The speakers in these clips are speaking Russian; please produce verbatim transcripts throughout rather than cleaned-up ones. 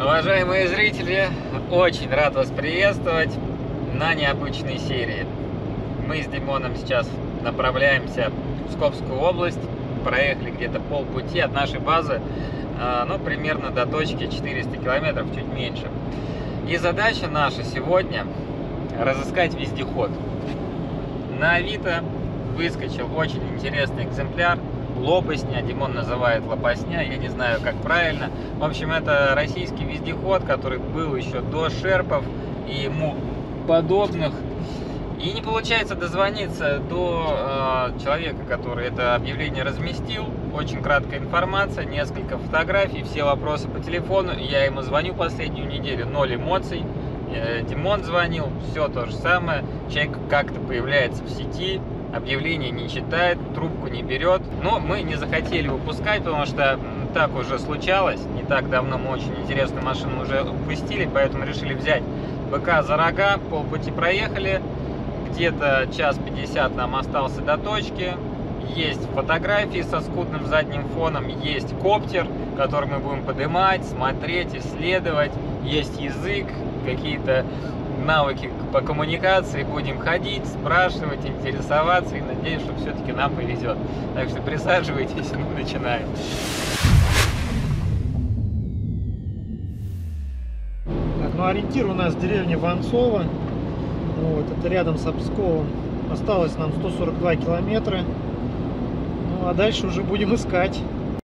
Уважаемые зрители, очень рад вас приветствовать на необычной серии. Мы с Димоном сейчас направляемся в Псковскую область. Проехали где-то полпути от нашей базы, ну, примерно до точки четыреста километров, чуть меньше. И задача наша сегодня разыскать вездеход. На Авито выскочил очень интересный экземпляр. Лопасня, Димон называет лопасня, я не знаю, как правильно. В общем, это российский вездеход, который был еще до шерпов и ему подобных. И не получается дозвониться до э, человека, который это объявление разместил. Очень краткая информация, несколько фотографий, все вопросы по телефону. Я ему звоню последнюю неделю, ноль эмоций. Э, Димон звонил, все то же самое. Человек как-то появляется в сети, объявление не читает, трубку не берет. Но мы не захотели выпускать, потому что так уже случалось. Не так давно мы очень интересную машину уже упустили, поэтому решили взять быка за рога. Полпути проехали, где-то час пятьдесят нам остался до точки. Есть фотографии со скудным задним фоном, есть коптер, который мы будем поднимать, смотреть, исследовать. Есть язык, какие-то навыки по коммуникации, будем ходить, спрашивать, интересоваться, и надеюсь, что все-таки нам повезет. Так что присаживайтесь, мы начинаем. Так, ну ориентир у нас деревня Воронцово. Вот, это рядом с Псковом. Осталось нам сто сорок два километра. Ну а дальше уже будем искать.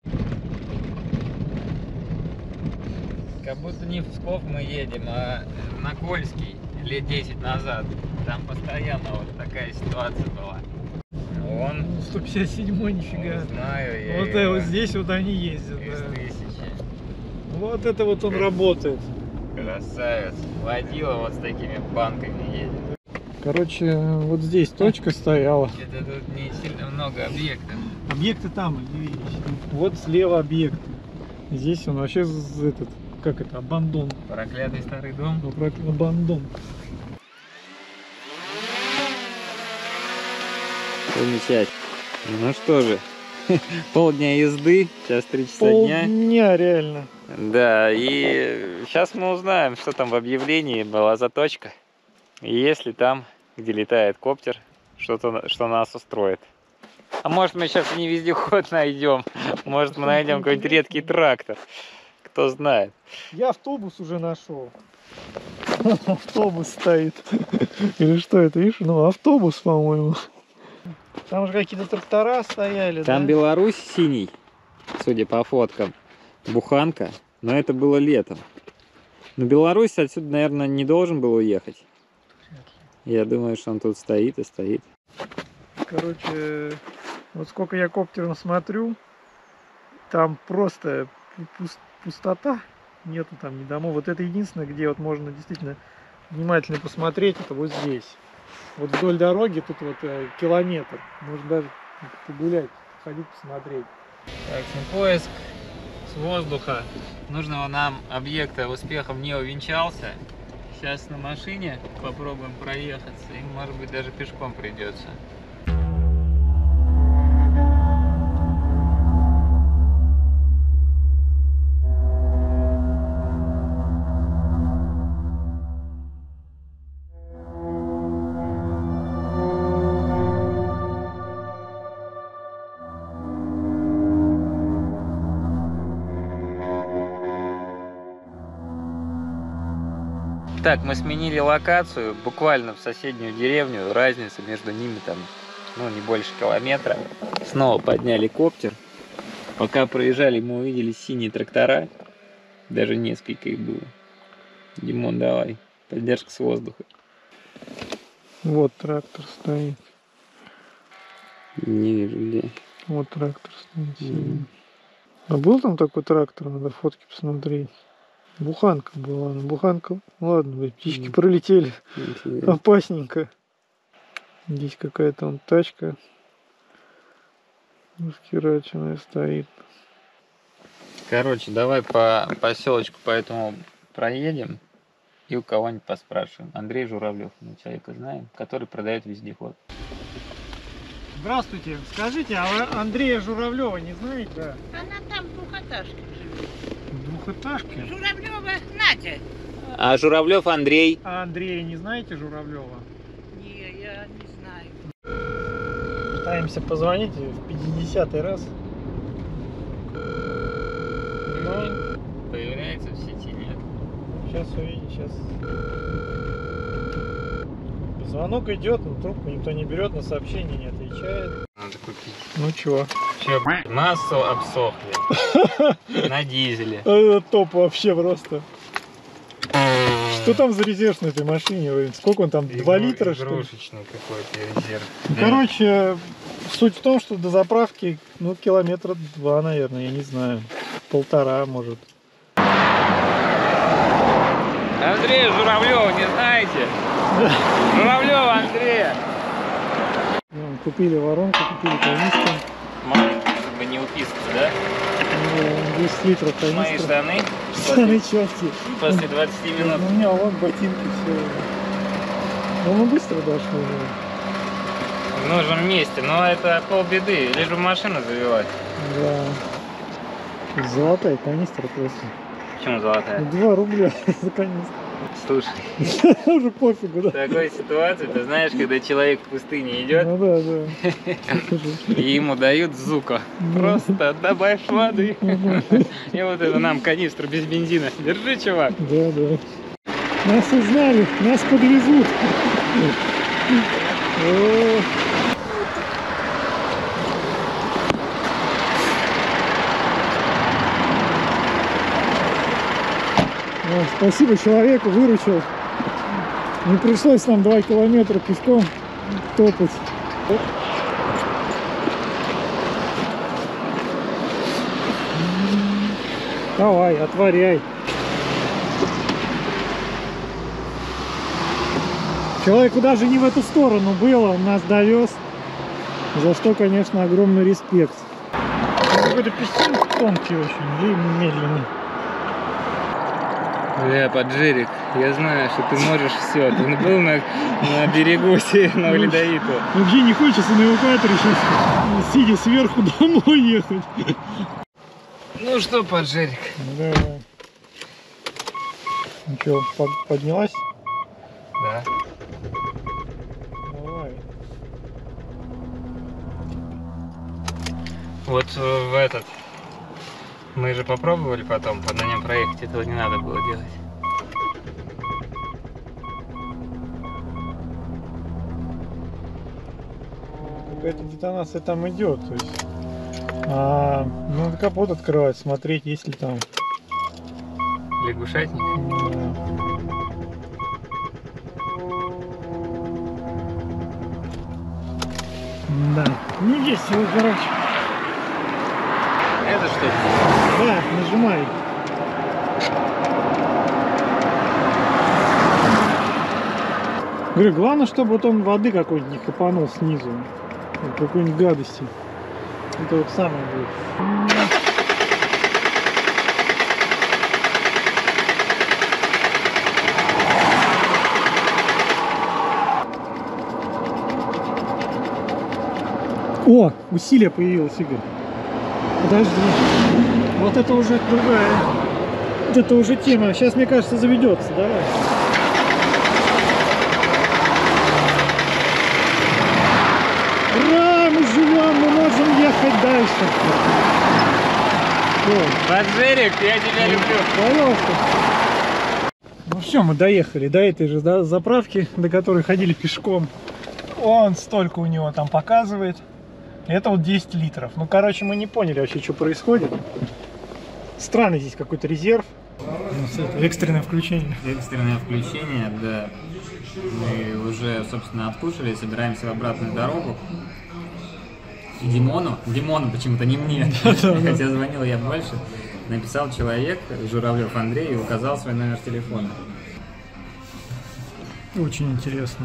Как будто не в Псков мы едем, а на Кольский лет десять назад. Там постоянно вот такая ситуация была. Вон. сто пятьдесят седьмой, нифига. Знаю я. Вот, его. вот здесь вот они ездят. Из Да. тысячи. Вот это вот он работает. Красавец. Водила вот с такими банками едет. Короче, вот здесь точка стояла. Это тут не сильно много объектов. Объекты там, видите. Вот слева объект. Здесь он вообще этот, как это, абандон. Проклятый старый дом. Абандон. Замечательно. Ну что же, полдня езды, сейчас три часа дня. Полдня, реально. Да, и сейчас мы узнаем, что там в объявлении была заточка. И если там, где летает коптер, что-то, что нас устроит. А может, мы сейчас не вездеход найдем, может, мы найдем какой-нибудь редкий трактор. Кто знает. Я автобус уже нашел. Автобус стоит. Или что это, видишь? Ну, автобус, по-моему. Там же какие-то трактора стояли. Там, да? Беларусь синий, судя по фоткам. Буханка. Но это было летом. Но Беларусь отсюда, наверное, не должен был уехать. Я думаю, что он тут стоит и стоит. Короче, вот сколько я коптером смотрю, там просто пустота. Нету там ни домов. Вот это единственное, где вот можно действительно внимательно посмотреть, это вот здесь. Вот вдоль дороги тут вот э, километр. Можно даже погулять, ходить, посмотреть. Так, поиск с воздуха нужного нам объекта успехом не увенчался. Сейчас на машине попробуем проехаться, и может быть даже пешком придется. Так, мы сменили локацию, буквально в соседнюю деревню, разница между ними там, ну, не больше километра. Снова подняли коптер. Пока проезжали, мы увидели синие трактора, даже несколько их было. Димон, давай, поддержка с воздуха. Вот трактор стоит. Не вижу, где. Вот трактор стоит. Mm. А был там такой трактор, надо фотки посмотреть. Буханка была, ну буханка, ладно, птички mm. пролетели, интересно. Опасненько. Здесь какая-то он тачка раскираченная стоит. Короче, давай по поселочку поэтому проедем и у кого-нибудь поспрашиваем. Андрей Журавлев, мы человека знаем, который продает вездеход. Здравствуйте, скажите, а вы Андрея Журавлева не знаете? Да. Она там в двухэтажке живет. В Двухэтажки? Журавлева Надя. А Журавлев Андрей? А Андрея не знаете, Журавлева? Не, я не знаю. Пытаемся позвонить в пятидесятый раз. Но Появляется в сети, нет? сейчас увидим, сейчас. Звонок идет, но трубку никто не берет, на сообщение не отвечает. Надо купить. Ну чё? Че, масло обсохли. На дизеле. Это топ вообще просто. Что там за резерв на этой машине? Блин? Сколько он там? два литра, что ли? Игрушечный какой-то резерв. Ну, короче, суть в том, что до заправки, ну, километра два, наверное, я не знаю. Полтора, может. Андрей Журавлева, не знаете? Журавлева Андрея. Ну, купили воронку, купили канистру. Маленький, чтобы не уписаться, да? Ну, десять литров канистра. Мои штаны Штаны черти. после двадцати минут. Ну, у меня вон ботинки, все. Ну, мы быстро дошли. В нужном месте, но это полбеды. Лишь бы машину завелась. Да. Золотая канистра просто. Почему золотая? Два рубля за канистру. Слушай, Уже пофигу, да? в такой ситуации, ты знаешь, когда человек в пустыне идет, Ну да, да. и ему дают зука. Просто добавь воды. И вот это нам канистру без бензина. Держи, чувак. Да, да. Нас узнали, нас подвезут. О. О, спасибо человеку, выручил. Не пришлось нам два километра пешком топать. Давай, отворяй. Человеку даже не в эту сторону было, он нас довез. За что, конечно, огромный респект. Какой-то песчан тонкий очень, длинный, медленный. Бля, Поджерик, я знаю, что ты можешь все. Ты был на, на берегу Северного Ледовитого. Вообще не хочется на эвакуаторе сейчас, сидя сверху, домой ехать. Ну что, Поджерик? Да. Ну что, под, поднялась? Да. Давай. Вот в этот. Мы же попробовали потом на нем проехать, этого не надо было делать. Какая-то детонация там идет, то есть. А, ну, надо капот открывать, смотреть, есть ли там. Лягушатник? Да. Да. Ну есть его, короче. Это что? Да, нажимай. Говорю, главное, чтобы вот он воды какой-нибудь не капанул снизу. Какой-нибудь гадости. Это вот самое будет. О, усилие появилось, Игорь. Подожди. Вот это уже другая. Вот это уже тема. Сейчас, мне кажется, заведется. Давай. Ура! Мы живем, мы можем ехать дальше. Поджерик, я тебя люблю. Пожалуйста. Ну все, мы доехали до этой же да, заправки, до которой ходили пешком. Он столько у него там показывает. Это вот десять литров. Ну, короче, мы не поняли вообще, что происходит. Странный здесь какой-то резерв. Экстренное включение. Экстренное включение, да. Мы уже, собственно, откушали, собираемся в обратную дорогу. Димону, Димону почему-то не мне, хотя звонил я больше, написал человек, Журавлев Андрей, и указал свой номер телефона. Очень интересно.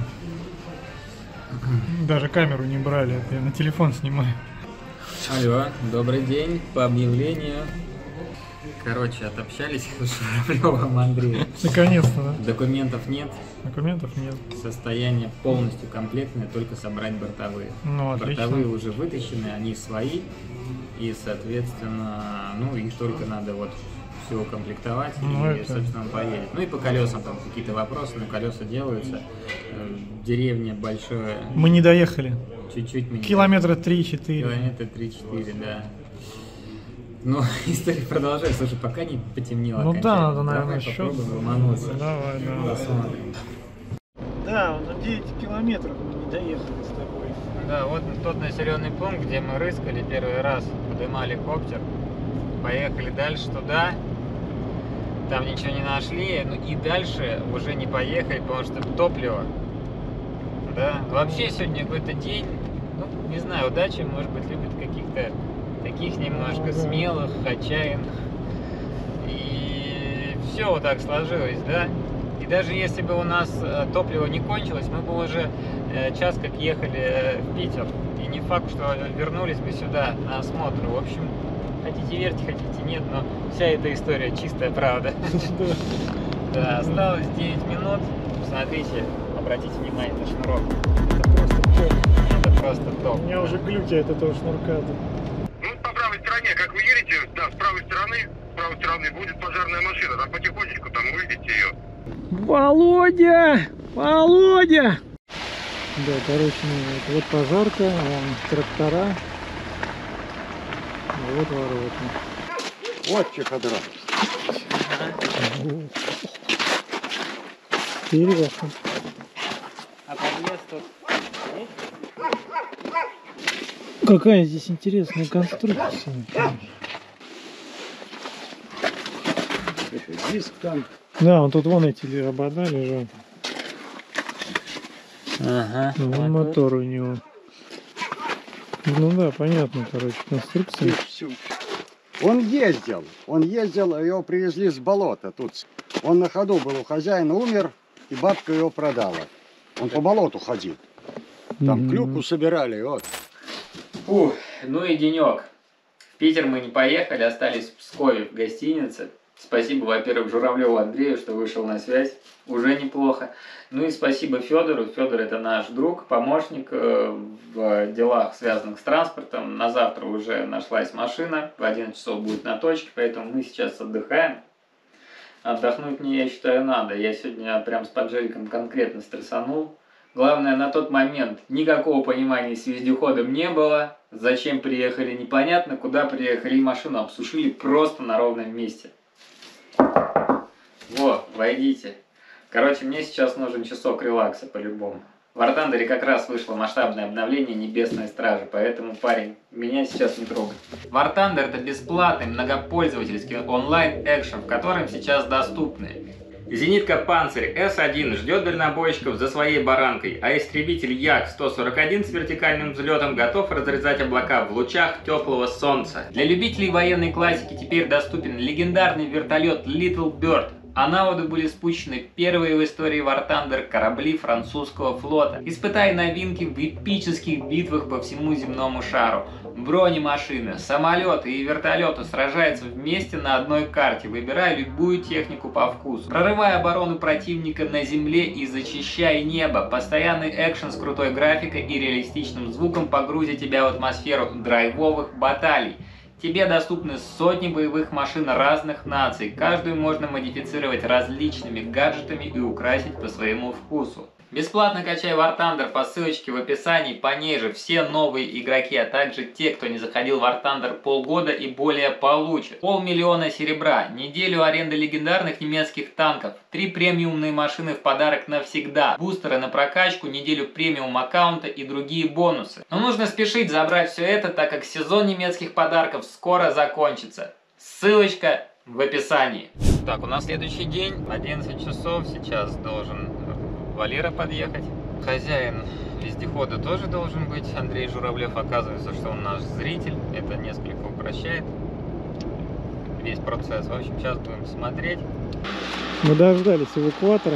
Даже камеру не брали, я на телефон снимаю. Алло, добрый день, по объявлению. Короче, отобщались с Журавлевым Андреем. Наконец-то, да? Документов нет. Документов нет. Состояние полностью комплектное, только собрать бортовые. Ну, отлично. Бортовые уже вытащены, они свои. и, соответственно, ну, их только надо вот все укомплектовать, ну, и, это... собственно, он поедет. Ну и по колесам там какие-то вопросы, но колеса делаются. Деревня большое. Мы не доехали. Чуть-чуть мы Километра три-четыре. Километра три-четыре, да. Ну, история продолжается, слушай, пока не потемнело. Ну да, надо, Давай наверное, счет. попробуем ломануться. Давай, давай. Посмотрим. Да, на девять километров мы не доехали с тобой. Да, вот тот населенный пункт, где мы рыскали первый раз, поднимали коптер. Поехали дальше туда. Там ничего не нашли. Ну и дальше уже не поехали, потому что топливо. Да. Вообще сегодня какой-то день, ну, не знаю, удача, может быть, любит каких-то таких немножко смелых, отчаянных. И все вот так сложилось, да. И даже если бы у нас топливо не кончилось, мы бы уже час как ехали в Питер. И не факт, что вернулись бы сюда на осмотр. В общем, хотите верьте, хотите нет, но вся эта история чистая правда. Да, осталось девять минут. Смотрите, обратите внимание на шнурок. Это просто топ. Это просто топ. У меня уже глюки от этого шнурка. Ну, по правой стороне, как вы едете, да, с правой стороны, с правой стороны будет пожарная машина. Там потихонечку, там увидите ее. Володя! Володя! Да, короче, ну, вот пожарка, вон трактора. Вот ворота. Вот чехадра. Интересно. А подъезд тут? Какая здесь интересная конструкция. Диск там. Да, вот тут вон эти обода лежат. Ага. Ну, вон мотор у него. Ну да, понятно, короче, конструкция. Он ездил, он ездил, его привезли с болота тут. Он на ходу был у хозяина, умер, и бабка его продала. Он по болоту ходил. Там Mm-hmm. клюку собирали, вот. Фух, ну и денек. В Питер мы не поехали, остались в Пскове в гостинице. Спасибо, во-первых, Журавлеву Андрею, что вышел на связь. Уже неплохо. Ну и спасибо Федору. Федор — это наш друг, помощник в делах, связанных с транспортом. На завтра уже нашлась машина. В одиннадцать часов будет на точке, поэтому мы сейчас отдыхаем. Отдохнуть мне, я считаю, надо. Я сегодня прям с поджеликом конкретно стрессанул. Главное, на тот момент никакого понимания с вездеходом не было. Зачем приехали, непонятно. Куда приехали, и машину обсушили просто на ровном месте. Во, войдите. Короче, мне сейчас нужен часок релакса по-любому. В War Thunder как раз вышло масштабное обновление Небесной Стражи, поэтому, парень, меня сейчас не трогай. War Thunder — это бесплатный многопользовательский онлайн-экшен, в котором сейчас доступны зенитка Панцирь эс один ждет дальнобойщиков за своей баранкой, а истребитель Як сто сорок один с вертикальным взлетом готов разрезать облака в лучах теплого солнца. Для любителей военной классики теперь доступен легендарный вертолет Little Bird. А на воду были спущены первые в истории War Thunder корабли французского флота. Испытай новинки в эпических битвах по всему земному шару. Бронемашины, самолеты и вертолеты сражаются вместе на одной карте, выбирая любую технику по вкусу. Прорывая оборону противника на земле и зачищая небо, постоянный экшен с крутой графикой и реалистичным звуком погрузит тебя в атмосферу драйвовых баталий. Тебе доступны сотни боевых машин разных наций, каждую можно модифицировать различными гаджетами и украсить по своему вкусу. Бесплатно качай War Thunder по ссылочке в описании, по ней же все новые игроки, а также те, кто не заходил в War Thunder полгода и более, получат полмиллиона серебра, неделю аренды легендарных немецких танков, три премиумные машины в подарок навсегда, бустеры на прокачку, неделю премиум аккаунта и другие бонусы. Но нужно спешить забрать все это, так как сезон немецких подарков скоро закончится. Ссылочка в описании. Так, у нас следующий день, одиннадцать часов, сейчас должен Валера подъехать. Хозяин вездехода тоже должен быть, Андрей Журавлев. Оказывается, что он наш зритель. Это несколько упрощает весь процесс. В общем, сейчас будем смотреть. Мы дождались эвакуатора.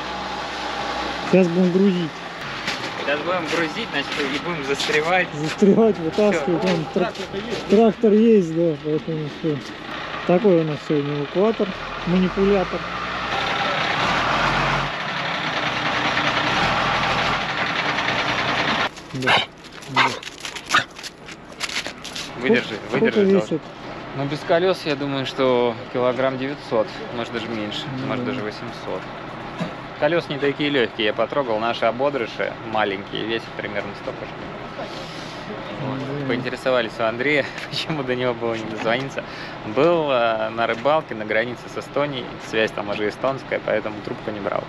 Сейчас будем грузить. Сейчас будем грузить, значит, и будем застревать. Застревать, вытаскивать. Вон, трак... Трактор есть, да, поэтому все. Такой у нас сегодня эвакуатор, манипулятор. Да. Да. Выдержит, Сколько выдержит. весит? Но без колес, я думаю, что килограмм девятьсот, может даже меньше, Ну может да. даже восемьсот. Колес не такие легкие, я потрогал, наши ободрыши маленькие, весят примерно столько же. Вот. Да. Поинтересовались у Андрея, почему до него было не дозвониться. Был э, на рыбалке на границе с Эстонией, связь там уже эстонская, поэтому трубку не брал.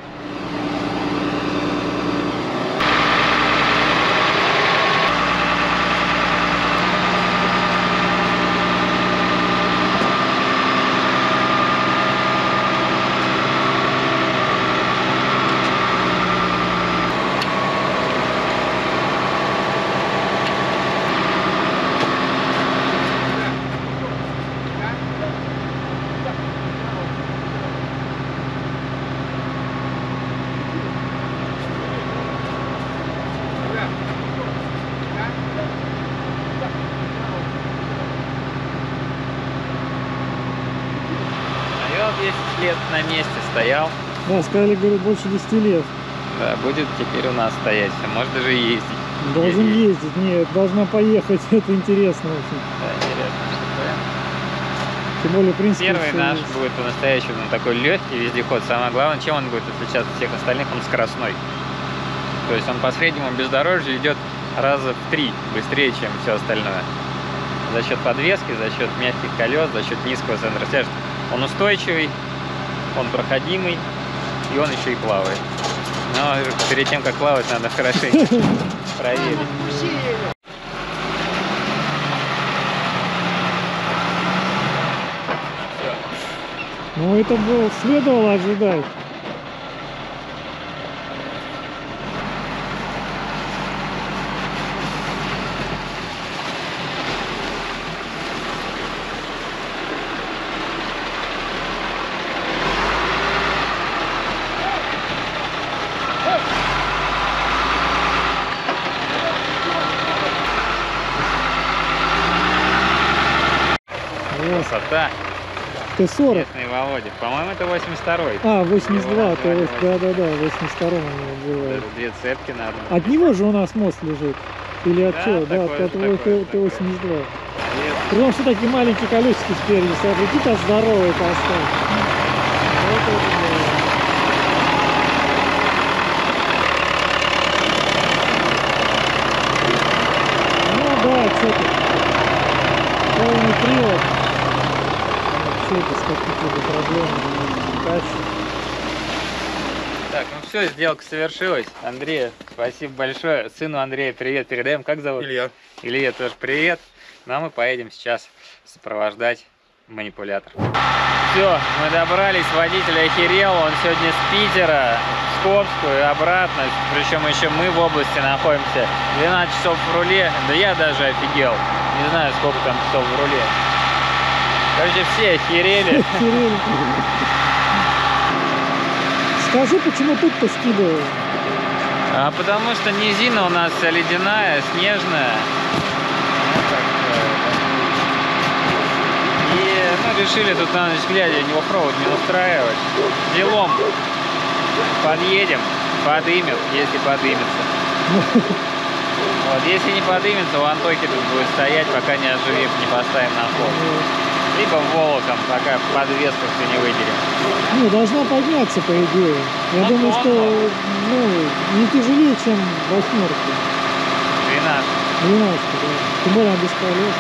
десять лет на месте стоял. Да, сказали, говорят, больше десяти лет. Да, будет теперь у нас стоять, а может даже и ездить. Должен Ездить. ездить, нет, должна поехать, это интересно очень. Да, интересно, что Тем более, в принципе, первый всё наш есть. будет по-настоящему такой легкий вездеход. Самое главное, чем он будет отличаться от всех остальных, он скоростной. То есть он по среднему бездорожью идет раза в три быстрее, чем все остальное. За счет подвески, за счет мягких колес, за счет низкого центра тяжести. Он устойчивый, он проходимый, и он еще и плавает. Но перед тем, как плавать, надо хорошенько проверить. Ну, это было, следовало ожидать. Красота. Т сорок. Местный Володя. По-моему, это восемьдесят второй. А, восемьдесят два, то Его есть, назвали да-да-да, в восемьдесят втором у него было. Даже две цепки надо. От него же у нас мост лежит. Или от Да, чего? Да, такой от же, этого такой же, Т восемьдесят два. Привет. Потому что такие маленькие колесики спереди стоят. Какие-то здоровые поставь. Вот это да. Ну да, что-то. Полный привод. Вообще без каких-либо проблем. Дальше. Так, ну все, сделка совершилась. Андрей, спасибо большое. Сыну Андрея привет передаем. Как зовут? Илья. Илья тоже привет. Ну а мы поедем сейчас сопровождать манипулятор. Все, мы добрались, водитель охерел, он сегодня с Питера в Скопскую и обратно, причем еще мы в области находимся. двенадцать часов в руле, да я даже офигел, не знаю сколько там часов в руле. Короче, все охерели. Охерели. Скажи, почему тут-то скидывают? А потому что низина у нас вся ледяная, снежная. Ну, так, э, и мы решили тут на ночь глядя не оффроуд не устраивать. Делом подъедем, подымет, если подымется. Вот, если не подымется, у Антохи тут будет стоять, пока не оживим, не поставим на ход. Либо волоком, пока подвеску все не выдерем. Ну, должна подняться, по идее. Я Ну, думаю, тонну. что ну, не тяжелее, чем восьмерка. двенадцать. двенадцать, да. Тем более она без колес.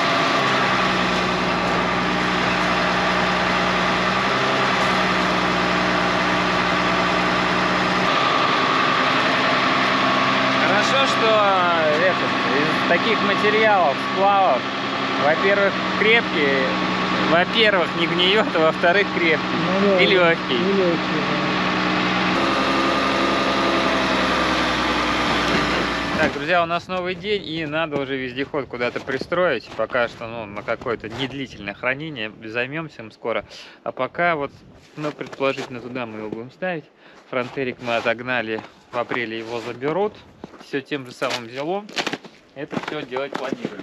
Хорошо, что этот, из таких материалов, сплавов, во-первых, крепкий, во-первых, не гниет, а во-вторых, крепкий Ну, да, и да. легкий. И легкий, да. Так, друзья, у нас новый день, и надо уже вездеход куда-то пристроить. Пока что, ну, на какое-то недлительное хранение, займемся им скоро. А пока вот, ну, предположительно, туда мы его будем ставить. Фронтерик мы отогнали, в апреле его заберут. Все тем же самым взялом. Это все делать планируем.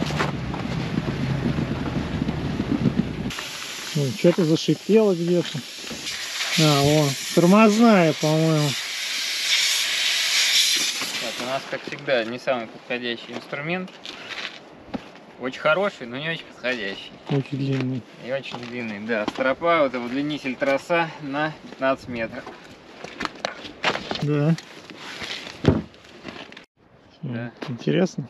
Ну, что-то зашипело где-то. А, вон, тормозная, по-моему. Так, у нас, как всегда, не самый подходящий инструмент. Очень хороший, но не очень подходящий. Очень длинный. И очень длинный, да. Стропа, вот удлинитель троса на пятнадцать метров. Да. Да. Интересно.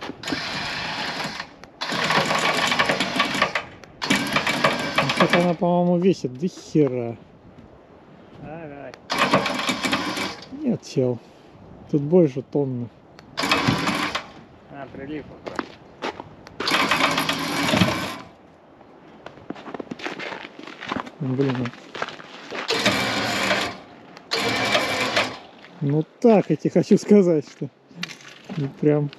Вот она, по-моему, весит до хера. Ага. Нет, чел. Тут больше тонны. А, прилип. Блин. Ну так, я тебе хочу сказать, что ну, прям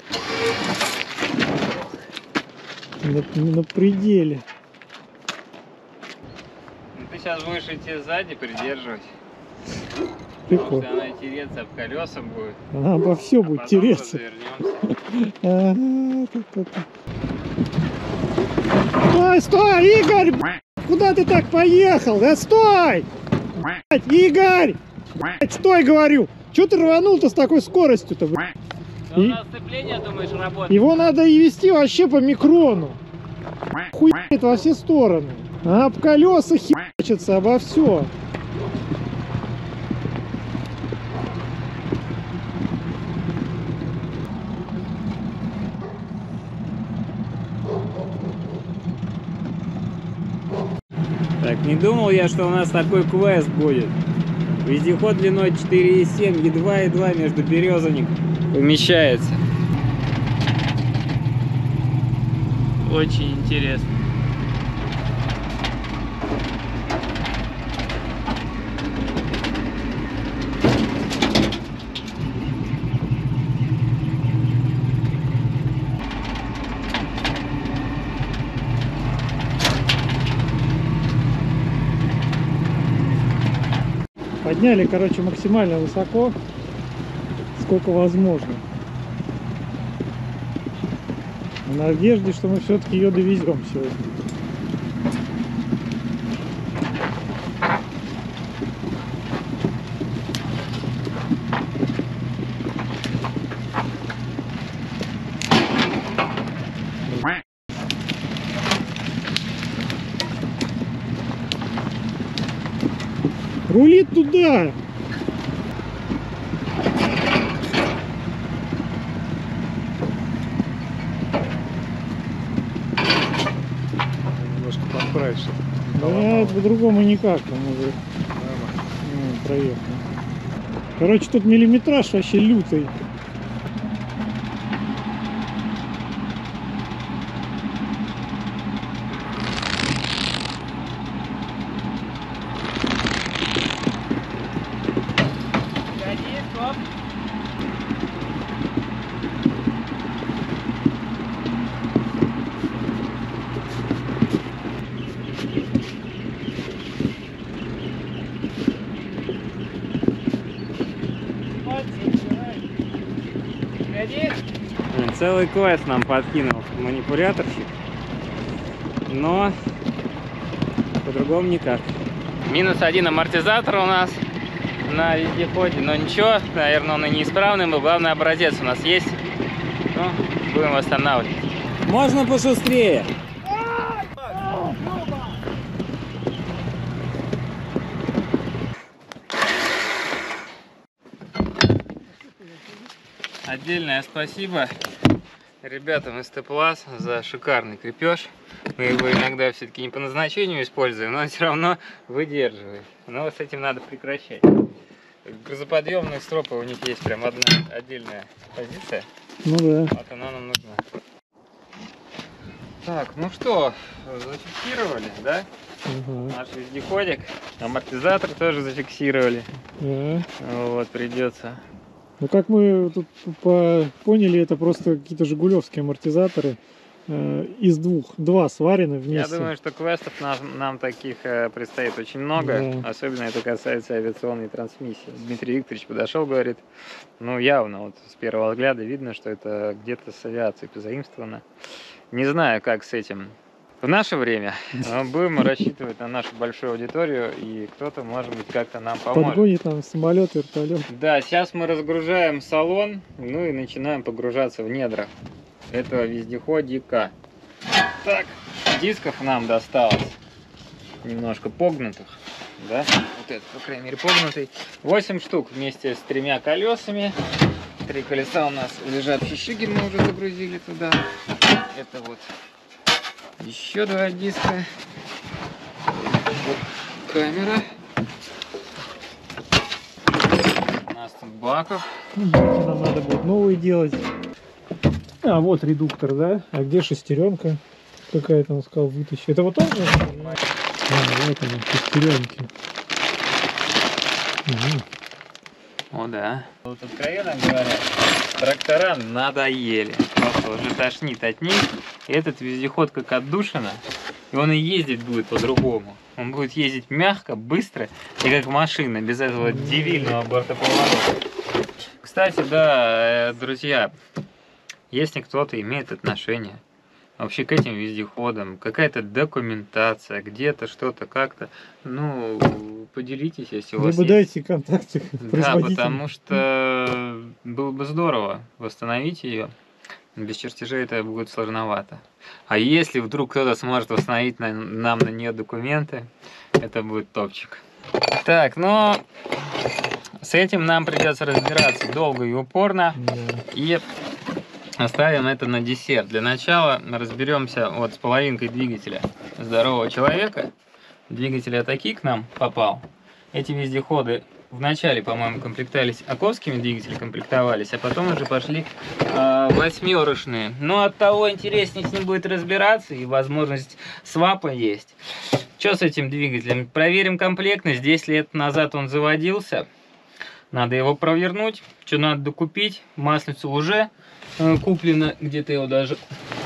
на, на пределе. Ну, ты сейчас будешь идти сзади, придерживать. Прикол. Потому что она тереться об колеса будет. Она обо все А будет потом тереться. развернемся. Ага, тут, тут. Стой, стой, Игорь! б***ь! Куда ты так поехал? Да стой! Б***ь, Игорь! Б***ь, стой, говорю! Че ты рванул-то с такой скоростью-то? б***ь? Ну, у И- нас сцепление, думаешь, работает? Его надо и вести вообще по микрону. Хуйнет во все стороны. А об колеса херачится, обо все. Так, не думал я, что у нас такой квест будет. Вездеход длиной четыре и семь, едва-едва между березаник помещается. Очень интересно. Подняли, короче, максимально высоко, сколько возможно. В надежде, что мы все-таки ее довезем сегодня. Рулит туда! Немножко подправить, чтобы Да, по-другому никак там уже ну, проехал. Короче, тут миллиметраж вообще лютый. Целый квест нам подкинул манипуляторщик, но по-другому никак. Минус один амортизатор у нас на вездеходе, но ничего, наверное, он и неисправный был, главный образец у нас есть, ну, будем восстанавливать. Можно пошустрее. Отдельное спасибо ребятам из Теплас за шикарный крепеж. Мы его иногда все-таки не по назначению используем, но все равно выдерживает. Но с этим надо прекращать. Грузоподъемные стропы у них есть прям одна отдельная позиция. Ну да. Вот она нам нужна. Так, ну что, зафиксировали, да? Ага. Наш вездеходик. Амортизатор тоже зафиксировали. Да. Вот, придется. Ну как мы тут по- поняли, это просто какие-то жигулевские амортизаторы э, из двух. Два сварены вместе. Я думаю, что квестов нам, нам таких э, предстоит очень много. Да. Особенно это касается авиационной трансмиссии. Дмитрий Викторович подошел, говорит, ну явно, вот с первого взгляда видно, что это где-то с авиацией позаимствовано. Не знаю, как с этим в наше время. Но будем рассчитывать на нашу большую аудиторию, и кто-то, может быть, как-то нам поможет. Подгонит там самолет, вертолет. Да, сейчас мы разгружаем салон, ну и начинаем погружаться в недра этого вездеходика. Так, дисков нам досталось немножко погнутых, да, вот этот, по крайней мере, погнутый. восемь штук вместе с тремя колесами. Три колеса у нас лежат в Шишиге, мы уже загрузили туда. Это вот еще два диска. Вот камера. У нас тут баков. Баки нам надо будет новые делать. А, вот редуктор, да? А где шестеренка? Какая-то, он сказал, вытащи. Это вот он же? А, вот она, шестеренки. Угу. О, да. Вот откровенно говоря, трактора надоели. Просто уже тошнит от них. Этот вездеход как отдушина. И он и ездить будет по-другому. Он будет ездить мягко, быстро и как машина, без этого дебильного бортоповорота. Кстати, да, друзья, если кто-то имеет отношение вообще к этим вездеходам, какая-то документация, где-то что-то как-то, ну, поделитесь, если у вас Либо есть. дайте контакты Да, производителя. потому что было бы здорово восстановить ее. Без чертежей это будет сложновато. А если вдруг кто-то сможет восстановить на, нам на нее документы, это будет топчик. Так, но с этим нам придется разбираться долго и упорно. Да. И оставим это на десерт. Для начала разберемся вот с половинкой двигателя здорового человека. Двигатель атаки к нам попал. Эти вездеходы вначале, по-моему, комплектовались оковскими двигателями, комплектовались, а потом уже пошли э, восьмерочные. Но от того интереснее с ним будет разбираться, и возможность свапа есть. Что с этим двигателем? Проверим комплектность. десять лет назад он заводился. Надо его провернуть. Что надо докупить? Маслицу уже э, куплено. Где-то его даже...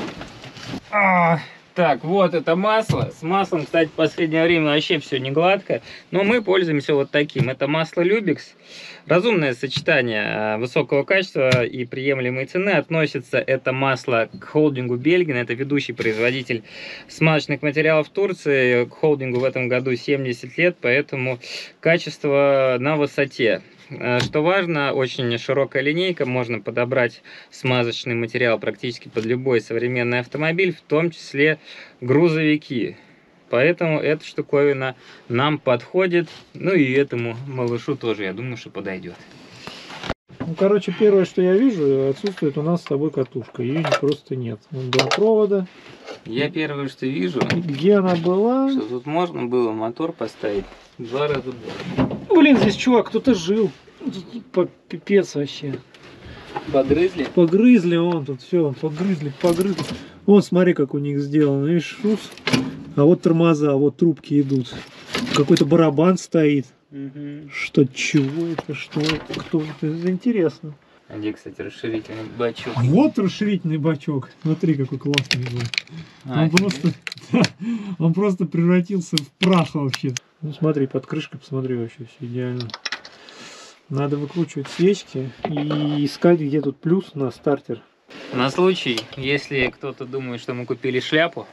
А, так, вот это масло. С маслом, кстати, в последнее время вообще все не гладко. Но мы пользуемся вот таким. Это масло Любекс. Разумное сочетание высокого качества и приемлемой цены. Относится это масло к холдингу Бельгин. Это ведущий производитель смазочных материалов в Турции. К холдингу в этом году семьдесят лет, поэтому качество на высоте. Что важно, очень широкая линейка, можно подобрать смазочный материал практически под любой современный автомобиль, в том числе грузовики. Поэтому эта штуковина нам подходит, ну и этому малышу тоже, я думаю, что подойдет. Ну, короче, первое, что я вижу, отсутствует у нас с тобой катушка. Ее просто нет. Вот два провода. Я первое, что вижу, Где она была? что тут можно было мотор поставить в два раза больше. Блин, здесь чувак, кто-то жил. Тут по- Пипец вообще. Подрызли? Погрызли он тут, все, погрызли, погрызли. Вот смотри, как у них сделано. Видишь, шус. А вот тормоза, вот трубки идут. Какой-то барабан стоит. Угу. Что, чего это, что это, кто это? Это интересно. А где, кстати, расширительный бачок? Вот расширительный бачок. Смотри, какой классный был. А, Он просто, он просто превратился в прах вообще. Ну смотри, под крышкой посмотри, вообще все идеально. Надо выкручивать свечки и искать, где тут плюс на стартер. На случай, если кто-то думает, что мы купили шляпу,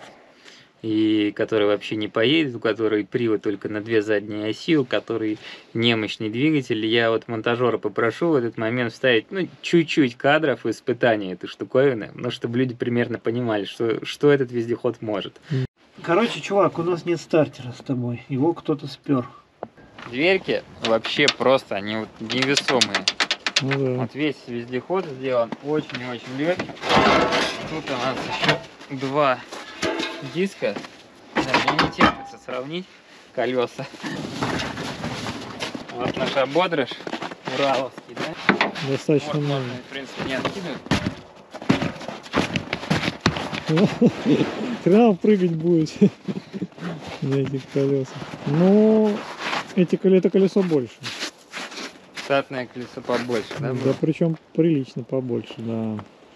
и который вообще не поедет, у которой привод только на две задние оси, у которой немощный двигатель, я вот монтажера попрошу в этот момент вставить, ну, чуть-чуть кадров испытания этой штуковины, ну, чтобы люди примерно понимали, что, что этот вездеход может. Короче, чувак, у нас нет стартера с тобой. Его кто-то спер. Дверки вообще просто, они вот невесомые. Ну да. Вот весь вездеход сделан очень-очень легкий. Тут у нас еще два диска. Да, мне не терпится сравнить колеса. Вот наш ободрыш ураловский, да? Достаточно Вот много. можно, в принципе, не откинуть. Храм прыгать будет на этих колесах. Ну, эти коле- это колесо больше. Штатное колесо побольше, да? Да, причем прилично побольше, да.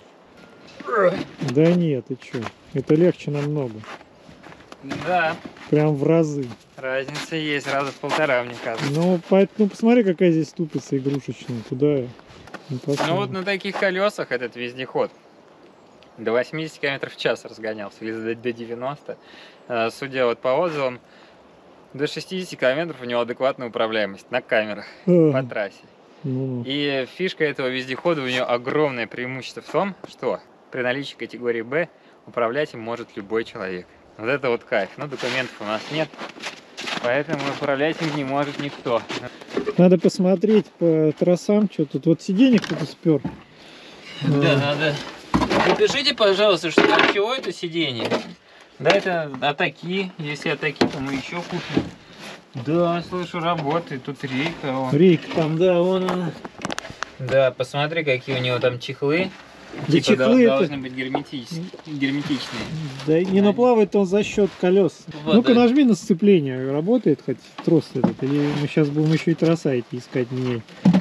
Да нет, ты чё? Это легче намного. Да, Прям в разы. разница есть, раза в полтора, мне кажется. Ну, по- ну посмотри, какая здесь ступица игрушечная. Туда. Не посмотришь. Ну вот на таких колесах этот вездеход до восьмидесяти километров в час разгонялся, или до до девяноста. Э, Судя вот по отзывам, до шестидесяти километров у него адекватная управляемость на камерах А, по трассе. ну, И фишка этого вездехода, у него огромное преимущество в том, что при наличии категории Б управлять им может любой человек. Вот это вот кайф. Но документов у нас нет, поэтому управлять им не может никто. Надо посмотреть по трассам, что тут. Вот сиденье кто-то спер. Да, надо. Напишите, пожалуйста, что от чего это сиденье. Да, это атаки. Если атаки, то мы еще купим. Да, слышу, работает. Тут рейка. Вон. Рейка там, да, вон она. Да, посмотри, какие у него там чехлы. Да, Типа чехлы дол- это- должны быть герметич... герметичные. Да не наплавает он за счет колес. Вот, Ну-ка да. нажми на сцепление, работает хоть трос этот, или мы сейчас будем еще и троса эти искать менять.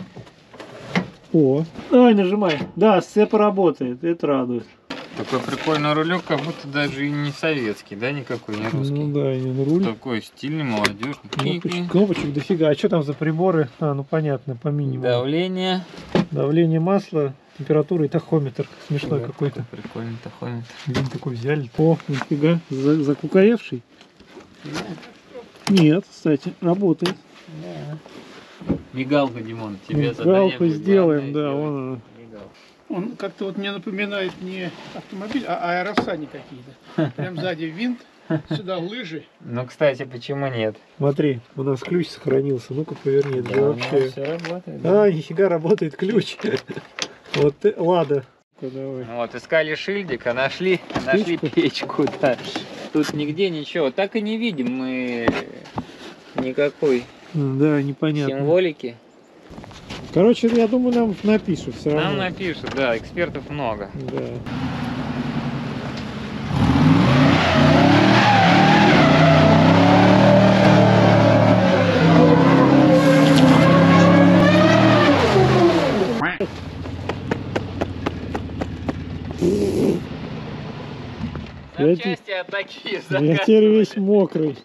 О, давай нажимай. Да, сцеп работает, это радует. Такой прикольный рулек, как будто даже и не советский, да, никакой, не русский. Ну да, и он руль. Такой стильный, молодежный. Кнопочек, кнопочек дофига. А что там за приборы? А, ну понятно, по минимуму. Давление. Давление масла, температура и тахометр. Смешной Да, какой-то. Прикольный тахометр. Блин, такой взяли. О, нифига, за- закукаревший. Нет, кстати, работает. Мигалку, Димон, тебе задание. Мигалку будет сделаем, главное да, сделать. вон она. Мигалку. Он как-то вот мне напоминает не автомобиль, а аэросани какие-то. Прям сзади винт, сюда лыжи. Ну, кстати, почему нет? Смотри, у нас ключ сохранился. Ну-ка поверни. Это Да, у вообще... нас всё работает. Да. А, нифига, работает ключ. Вот, ты- Лада. Давай. Вот, искали шильдик, а нашли, нашли Печку? печку, да. Тут нигде ничего. Так и не видим мы никакой Да, непонятно. символики. Короче, я думаю, нам напишут все равно. Нам напишут, да, экспертов много. Да. Я те- Запчасти от такие Я теперь весь мокрый.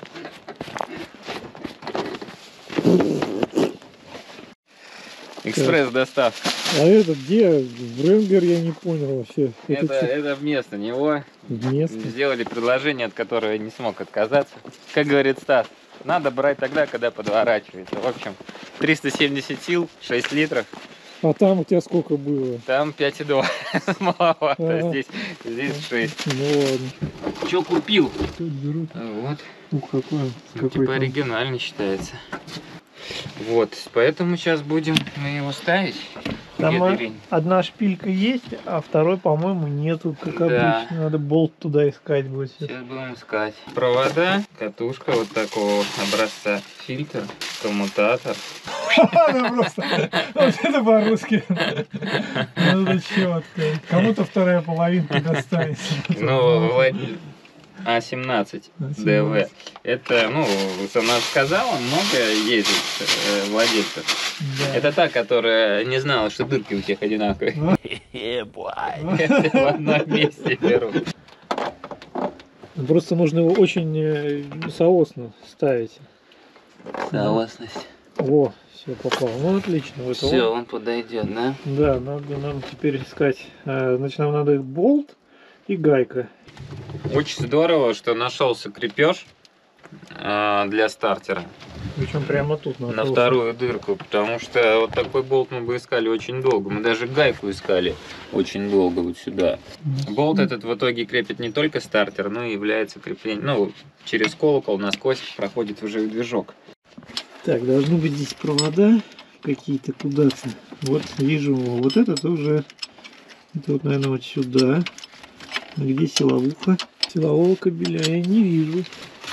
Экспресс-доставка. А это где? Бренгер, я не понял вообще. Это, чё? это вместо него Вместо. сделали предложение, от которого я не смог отказаться. Как говорит Стас, надо брать тогда, когда подворачивается. В общем, триста семьдесят сил, шесть литров. А там у тебя сколько было? Там пять и два. Маловато. Ага. Здесь, здесь шесть. Ну ладно. Че купил? Тут берут. Вот. Ух, какой, Ну, какой типа там. оригинальный считается. Вот, поэтому сейчас будем мы его ставить. Там Где а, дырень? одна шпилька есть, а второй, по-моему, нету, как Да. обычно. Надо болт туда искать будет. сейчас. Сейчас будем искать. Провода, катушка вот такого образца, фильтр, коммутатор. Да просто. Вот это по-русски. Ну это четко. Кому-то вторая половинка достанется. Ну, А семнадцать дэ вэ. Это, ну, она сказала, много ездит э, владельцев. Да. Это та, которая не знала, что дырки у всех одинаковые. В одном месте берут. Просто нужно его очень э, соосно ставить. Согласность. О, все попало. Ну отлично. Вот Все, он. он подойдет, да? Да, надо нам теперь искать. э, Значит, нам надо болт и гайка. Очень здорово, что нашелся крепеж э, для стартера Причем прямо тут на нашелся. вторую дырку, потому что вот такой болт мы бы искали очень долго. Мы даже гайку искали очень долго вот сюда. Болт этот в итоге крепит не только стартер, но и является креплением, ну, через колокол насквозь проходит уже в движок. Так, должны быть здесь провода какие-то куда-то. Вот вижу, вот этот уже, это вот, наверное, вот сюда. А где силовуха? Силового кабеля я не вижу.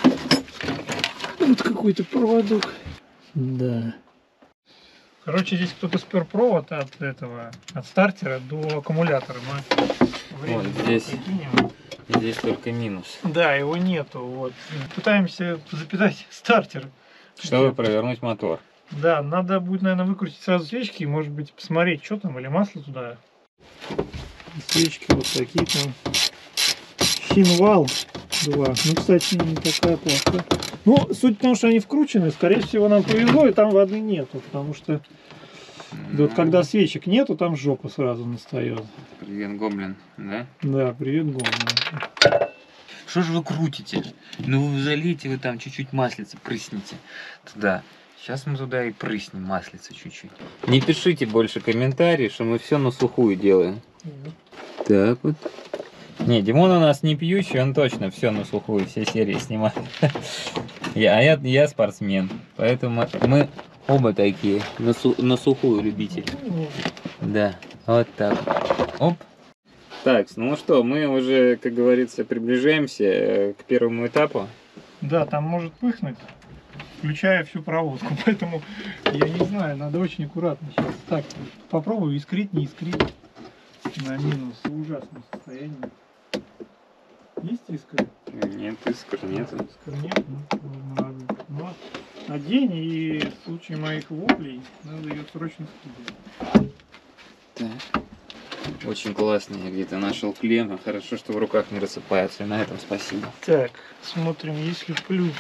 Вот какой-то проводок. Да. Короче, здесь кто-то спер провод от этого, от стартера до аккумулятора. Мы Вот здесь, здесь только минус. Да, его нету. Вот. Пытаемся запитать стартер. Чтобы провернуть мотор. Да, надо будет, наверное, выкрутить сразу свечки и, может быть, посмотреть, что там, или масло туда. Свечки вот такие там. Финвал два. Ну, кстати, не такая плохая. Ну, суть в том, что они вкручены, скорее всего, нам повезло, и там воды нету, потому что Ну, вот когда свечек нету, там жопа сразу настает. Привет, гоблин, да? Да, привет, Гоблин. Что же вы крутите? Ну вы залейте, вы там чуть-чуть маслица прысните туда. Сейчас мы туда и прыснем маслица чуть-чуть. Не пишите больше комментариев, что мы все на сухую делаем. Так вот. Не, Димон у нас не пьющий, он точно все на сухую, все серии снимает. Я, а я, я спортсмен, поэтому мы оба такие, на, су, на сухую любители. Да, вот так. Оп. Так, ну что, мы уже, как говорится, приближаемся к первому этапу. Да, там может пыхнуть, включая всю проводку, поэтому я не знаю, надо очень аккуратно сейчас. Так, попробую искрить, не искрить. На минус, в ужасном состоянии. Есть искры? Нет, искр нет. Искр нет, ну, ладно. Но одень, и в случае моих воплей надо ее срочно скидывать. Так. Очень классно, я где-то нашел клеммы. Хорошо, что в руках не рассыпается, и на этом спасибо. Так, смотрим, есть ли плюс.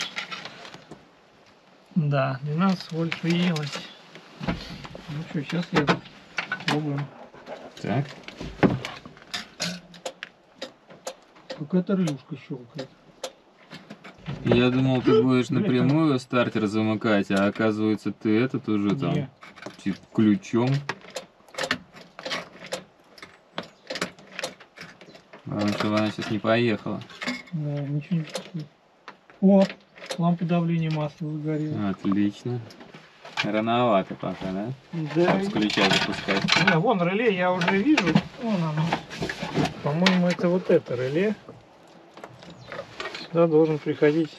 Да, двенадцать вольт появилось. Ну что, сейчас я пробуем. Так. Какая-то релюшка щелкает. Я думал, ты будешь Блин, напрямую стартер замыкать, а оказывается, ты этот уже там Не. чуть ключом. Главное, чтобы она сейчас не поехала. Да, ничего не чувствую. О, лампа давления масла загорелась. Отлично. Рановато пока, да? Да. Чтоб с ключа запускать. Не, вон реле я уже вижу. Вон оно. По-моему, это вот это реле. Сюда должен приходить.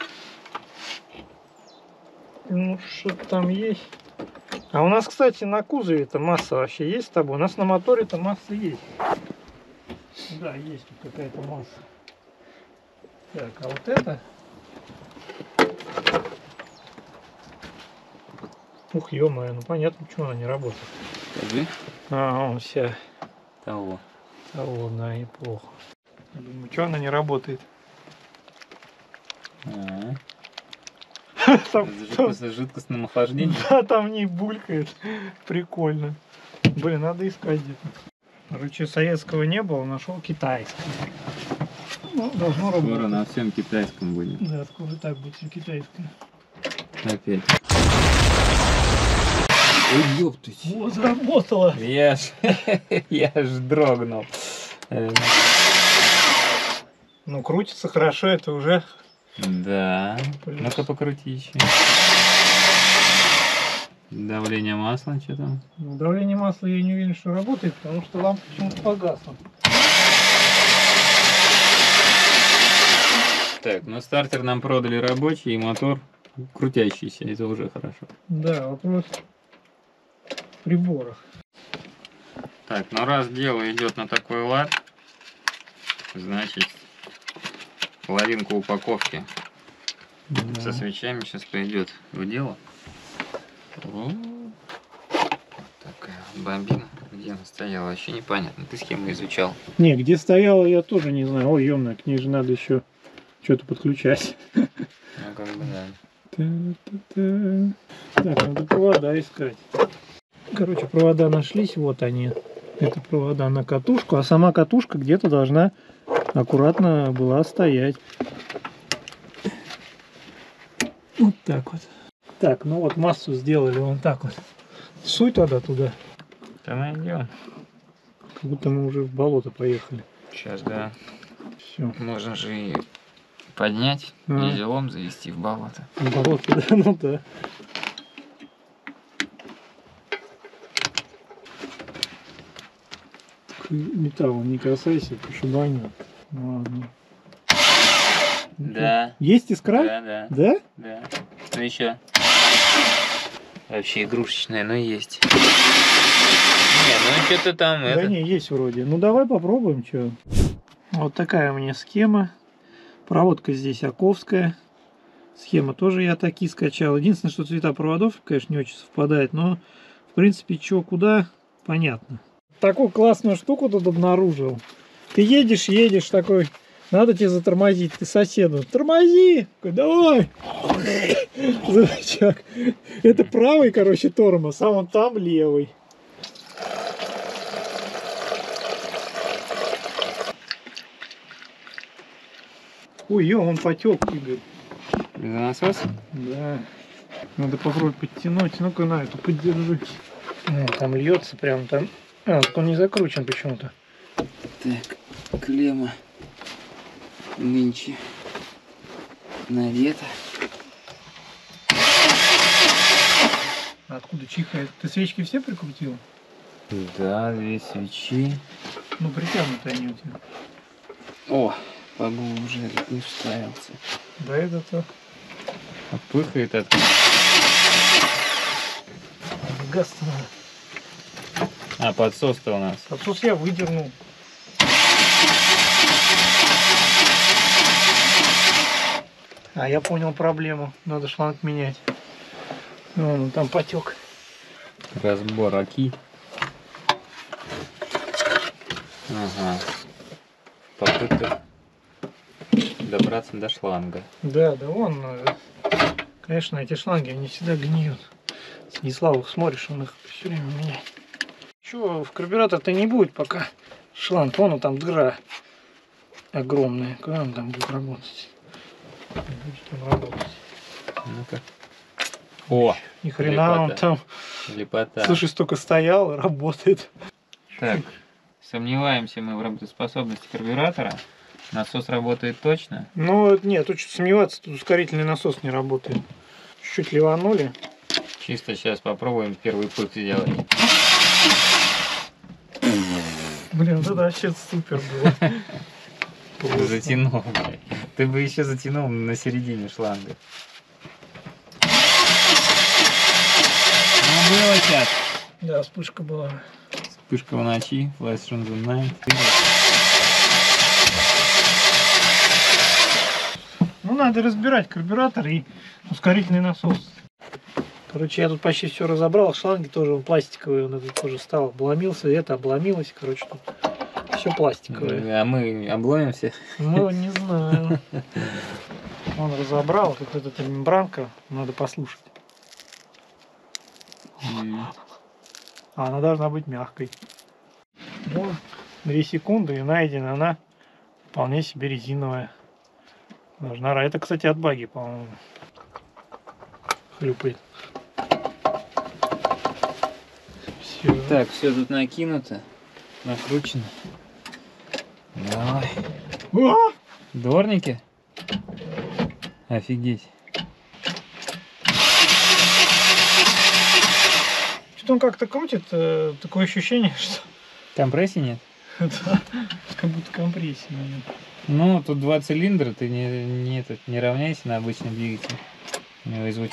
Ну, что-то там есть. А у нас, кстати, на кузове-то масса вообще есть с тобой? У нас на моторе-то масса есть. Да, есть тут какая-то масса. Так, а вот это... Ух, ё-моё, ну понятно, почему она не работает. Скажи. А, он вся... Того. Того, да, и плохо. Я думаю, что она не работает? А, Там, это же жидкостным охлаждением. да, там не булькает. Прикольно. Блин, надо искать где-то. Короче, советского не было, нашел китайское. Ну, должно Скоро работать. на всем китайском будет. Да, скоро так будет все китайское. Опять. Ой, ёптать. Вот, заработало. Я ж, я ж дрогнул. Э, Ну, крутится хорошо, это уже... Да. Плюс. Ну-ка покрути еще. Давление масла, что там? Ну, давление масла я не уверен, что работает, потому что лампа почему-то погасла. Так, ну стартер нам продали рабочий, и мотор крутящийся, это уже хорошо. Да, вопрос в приборах. Так, ну раз дело идет на такой лад, значит половинку упаковки Да. со свечами сейчас пойдет в дело. Вот такая вот бомбина. Где она стояла, вообще непонятно. Ты схему изучал. Не, где стояла, я тоже не знаю. Ой, ёмно, к ней же надо еще что-то подключать. Ну как бы да. Та-та-та. Так, надо провода искать. Короче, провода нашлись, вот они. Это провода на катушку, а сама катушка где-то должна аккуратно была стоять. Вот так вот. Так, ну вот массу сделали вон так вот. Суй тогда туда. Да найдем. Как будто мы уже в болото поехали. Сейчас, да. Все. Можно же и поднять, А. дизелом завести в болото. В болото, да, ну да. Металлом не касайся, пошибанет. Ладно. Да. Есть искра? Да, да, Да? да. Что еще? Вообще игрушечная, но есть. Не, ну что-то там Да это. не, есть вроде. Ну давай попробуем, что. Вот такая у меня схема. Проводка здесь оковская. Схема тоже я такие скачал. Единственное, что цвета проводов, конечно, не очень совпадает, но в принципе, что, куда, понятно. Такую классную штуку тут обнаружил. Ты едешь, едешь такой, надо тебе затормозить, ты соседу, тормози, такой, давай, дурачок. Это правый, короче, тормоз, а вон там левый. Ой, ё, он потек, Игорь. Насос? Да. Надо попробовать подтянуть. Ну-ка на эту поддержи. Ну, там льется прям там. А, так он не закручен почему-то. Так. Клемма нынче надета. Откуда чихает? Ты свечки все прикрутил? Да, две свечи. Ну, притянуты они у тебя. О, поглубже не вставился. Да это-то. Пыхает от... Газ надо. А, подсос-то у нас. Подсос я выдернул. А я понял проблему. Надо шланг менять. Вон он там потек. Разбор оки. Ага. Попытка добраться до шланга. Да, да вон. Конечно, эти шланги, они всегда гниют. Станислав, смотришь, он их все время меняет. Чего, в карбюратор-то не будет пока. Шланг, вон он там дыра огромная. Когда он там будет работать? Будет он работать. Ну-ка. О! Ни хрена он там. Лепота. Слушай, столько стоял и работает. Так, сомневаемся мы в работоспособности карбюратора. Насос работает точно. Ну, нет, тут что сомневаться, тут ускорительный насос не работает. Чуть-чуть ливанули. Чисто сейчас попробуем первый путь сделать. Блин, вот это вообще супер было. Просто. Затянул, блядь. Ты бы еще затянул на середине шланга. Ну, было сейчас. Да, вспышка была. Вспышка в ночи, Flash on the night. Ну, надо разбирать карбюратор и ускорительный насос. Короче, я тут почти все разобрал. Шланги тоже пластиковые, он этот тоже стал. Обломился, это обломилось. Короче, тут все пластиковое. А мы обломимся? Ну, не знаю. Он разобрал. Тут вот эта мембранка, надо послушать. А она должна быть мягкой. Вот, две секунды и найдена она вполне себе резиновая. Должна. Это, кстати, от баги, по-моему, хлюпает. Все. Так, все тут накинуто, накручено. Давай. О! Дворники? Офигеть. Что-то он как-то крутит, э, такое ощущение, что Компрессии нет? да, как будто компрессии на нем. Ну, тут два цилиндра, ты не, не, этот, не равняйся на обычный двигатель. У него и звучит.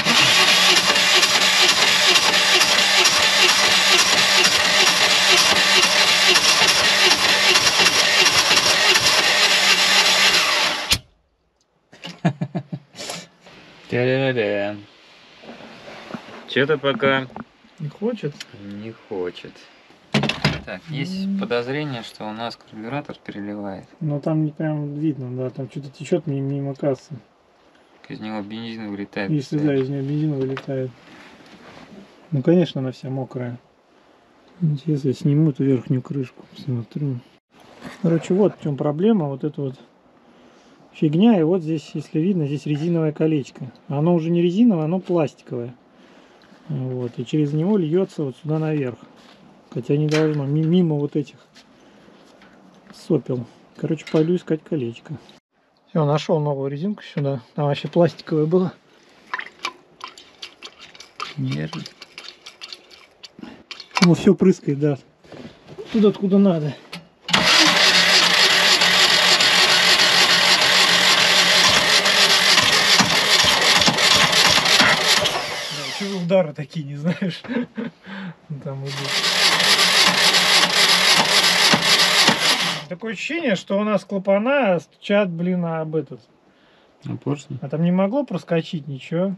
Та-да-да. Что-то пока Не хочет? не хочет. Так, есть подозрение, что у нас карбюратор переливает. Но там не прям видно, да, там что-то течет мимо кассы. Из него бензин вылетает. Если да, из нее бензин вылетает. Ну, конечно, она вся мокрая. Сейчас я сниму эту верхнюю крышку, посмотрю. Короче, вот в чем проблема, вот это вот фигня, и вот здесь, если видно, здесь резиновое колечко. Оно уже не резиновое, оно пластиковое. Вот, и через него льется вот сюда наверх. Хотя не должно, мимо вот этих сопел. Короче, пойду искать колечко. Все, нашел новую резинку сюда. Там вообще пластиковая была. Держит. Ну, все прыскает, да. Туда, откуда надо. Да, что за удары такие, не знаешь? Там идут. Такое ощущение, что у нас клапана стучат, блин, об этот. А поршни? А там не могло проскочить ничего.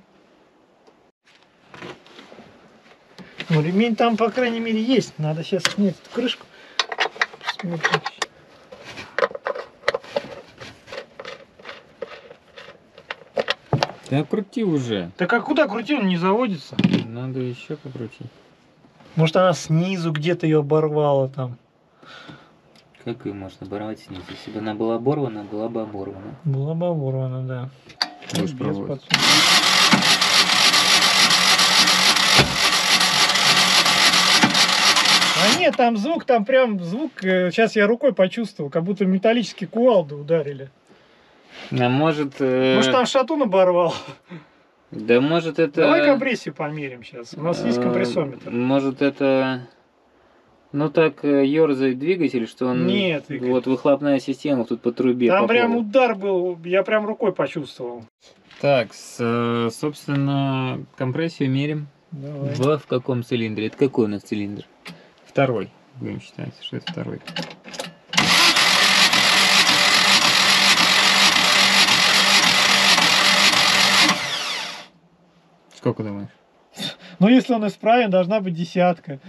Ну, ремень там, по крайней мере, есть. Надо сейчас снять эту крышку. Посмотрим. Да крути уже. Так а куда крути, он не заводится? Надо еще покрутить. Может, она снизу где-то ее оборвала там. Как ее можно оборвать снизу? Если бы она была оборвана, была бы оборвана. Была бы оборвана, да. Будешь Без пробовать. подсумка. А нет, там звук, там прям звук, сейчас я рукой почувствовал, как будто металлические кувалды ударили. А может... Э... Может там шатун оборвал? Да может это... Давай компрессию померим сейчас, у нас есть компрессометр. Может это... Ну так ерзает двигатель, что он... Нет, Игорь. Вот выхлопная система тут по трубе. Там по прям полу. удар был, я прям рукой почувствовал. Так, с, собственно, компрессию мерим. Давай. В, в каком цилиндре? Это какой у нас цилиндр? Второй. Будем считать, что это второй. Сколько думаешь? Ну если он исправен, должна быть десятка.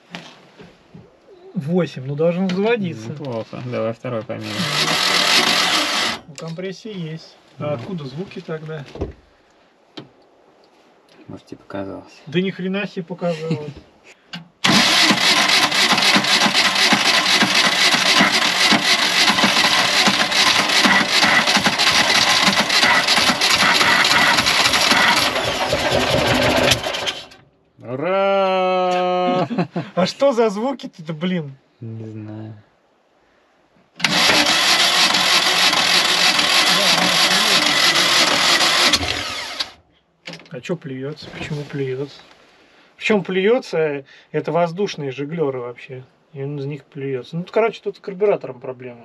Восемь, ну должен заводиться. Неплохо. Давай второй померим. Ну, компрессия есть. А откуда звуки тогда? Может, тебе показалось. Да ни хрена себе показалось. Ура! А что за звуки-то, блин? Не знаю. А что плюется? Почему плюется? Причем плюется, это воздушные жиглеры вообще. И он из них плюется. Ну, короче, тут с карбюратором проблема.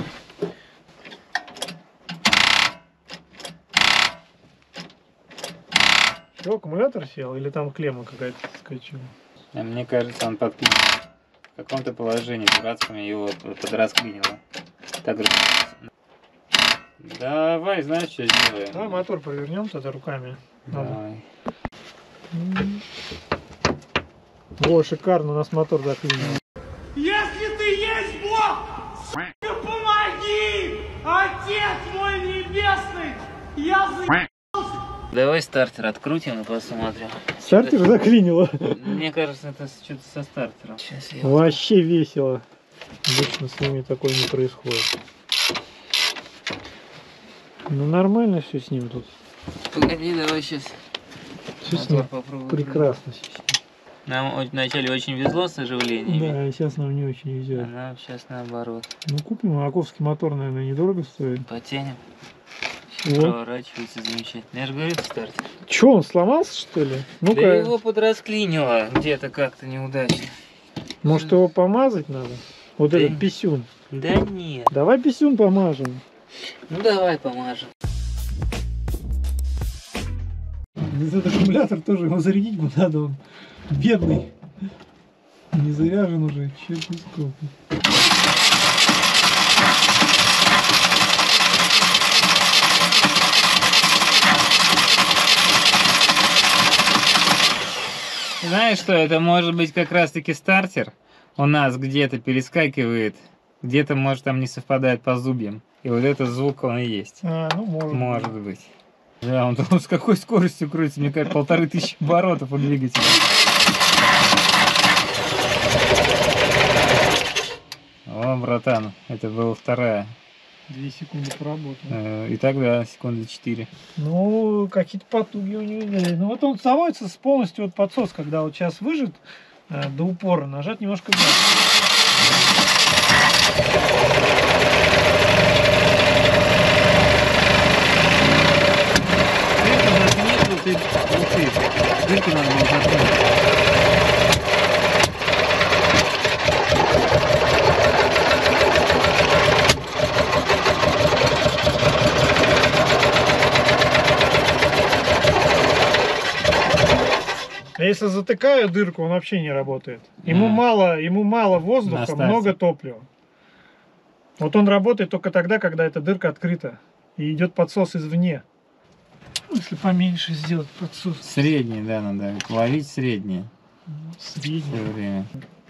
Что, аккумулятор сел? Или там клемма какая-то скачала? А мне кажется, он подпилен. В каком-то положении дурацком его подраскринило. Так, давай, знаешь, что сделаем? Давай мотор провернем тогда руками. Давай. О, шикарно, у нас мотор заклинил. Если ты есть Бог, с***ка, помоги! Отец мой небесный! Я за... Давай стартер открутим и посмотрим. Стартер заклинило. Мне кажется, это что-то со стартером. Сейчас я... Вообще весело. Обычно с ними такое не происходит. Ну нормально все с ним тут. Погоди, давай сейчас. Все с ним прекрасно сейчас. Нам вначале очень везло с оживлением. Да, и сейчас нам не очень везет. А нам сейчас наоборот. Ну купим, Аковский мотор, наверное, недорого стоит. Потянем. Вот. Проворачивается замечательно. Я же говорю, это стартер. Че, он сломался, что ли? Ну-ка, Да его подрасклинило где-то как-то неудачно. может его помазать надо? Вот Да этот не- писюн. Да нет. Давай писюн помажем. Ну давай помажем. Этот аккумулятор тоже его зарядить бы надо, он бедный. Не заряжен уже, черт сколько. Знаешь что, это может быть как раз таки стартер. У нас где-то перескакивает, где-то может там не совпадает по зубьям. И вот этот звук он и есть. А, ну может. Может быть. Да, он там с какой скоростью крутится, мне кажется, полторы тысячи оборотов у двигателя. О, братан, это была вторая. Две секунды поработал. Э, И тогда секунды четыре. Ну, какие-то потуги у него есть. Ну вот он заводится с полностью вот подсос, когда вот сейчас выжат э, до упора, нажать немножко вверх. Дырку надо было закрыть. А если затыкаю дырку, он вообще не работает. Ему А. мало, ему мало воздуха, Настасья. много топлива. Вот он работает только тогда, когда эта дырка открыта и идет подсос извне. Ну, если поменьше сделать подсос. Средний, да, надо ловить средний Средний. все время.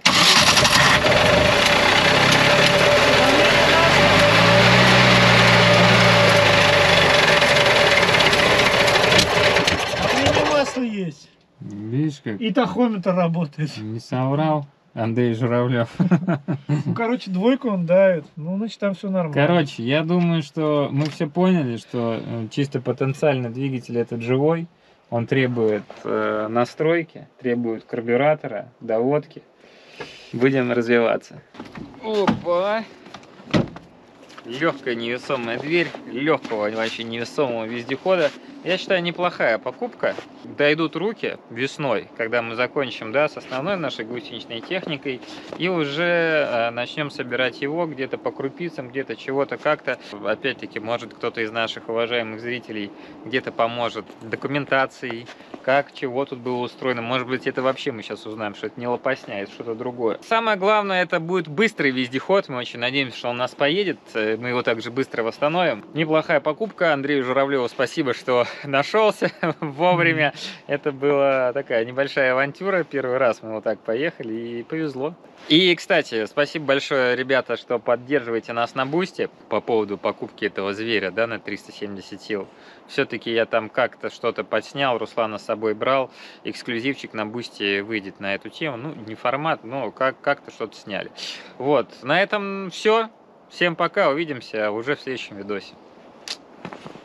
А у меня масло есть. Видишь, как И тахометр работает. не соврал Андрей Журавлев. Ну, короче, двойку он давит. Ну, значит, там все нормально. Короче, я думаю, что мы все поняли, что э, чисто потенциально двигатель этот живой. Он требует э, настройки, требует карбюратора, доводки. Будем развиваться. Опа! Легкая невесомая дверь, легкого вообще невесомого вездехода. Я считаю, неплохая покупка. Дойдут руки весной, когда мы закончим, да, с основной нашей гусеничной техникой, и уже э, начнем собирать его где-то по крупицам, где-то чего-то как-то. Опять-таки, может, кто-то из наших уважаемых зрителей где-то поможет документацией, как, чего тут было устроено. Может быть, это вообще мы сейчас узнаем, что это не лопасня, это что-то другое. Самое главное, это будет быстрый вездеход. Мы очень надеемся, что он у нас поедет. Мы его также быстро восстановим. Неплохая покупка. Андрею Журавлеву спасибо, что нашелся вовремя. Это была такая небольшая авантюра. Первый раз мы вот так поехали, и повезло. И, кстати, спасибо большое, ребята, что поддерживаете нас на Бусти по поводу покупки этого зверя, да, на триста семьдесят сил. Все-таки я там как-то что-то подснял, Руслана с собой брал. Эксклюзивчик на Бусти выйдет на эту тему. Ну, не формат, но как- как-то что-то сняли. Вот, на этом все. Всем пока, увидимся уже в следующем видосе.